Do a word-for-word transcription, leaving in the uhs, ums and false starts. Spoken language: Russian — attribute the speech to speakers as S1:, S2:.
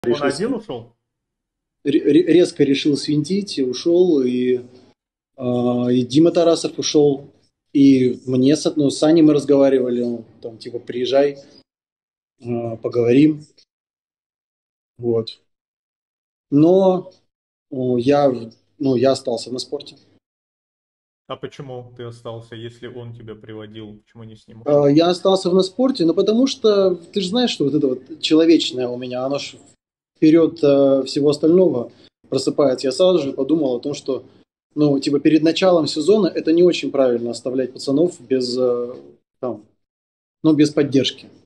S1: Он
S2: решил,
S1: один
S2: сви-
S1: ушел?
S2: ре- резко решил свинтить, и ушел, и, а, и Дима Тарасов ушел, и мне с, ну, с Аней мы разговаривали, он там типа приезжай, а, поговорим, вот. Но о, я, ну, я остался на спорте.
S1: А почему ты остался, если он тебя приводил? Почему не с ним
S2: А,
S1: ушел?
S2: Я остался в спорте, но потому что ты же знаешь, что вот это вот человечное у меня, оно ж вперед э, всего остального просыпается. Я сразу же подумал о том, что, ну, типа перед началом сезона это не очень правильно оставлять пацанов без, э, там, ну, без поддержки.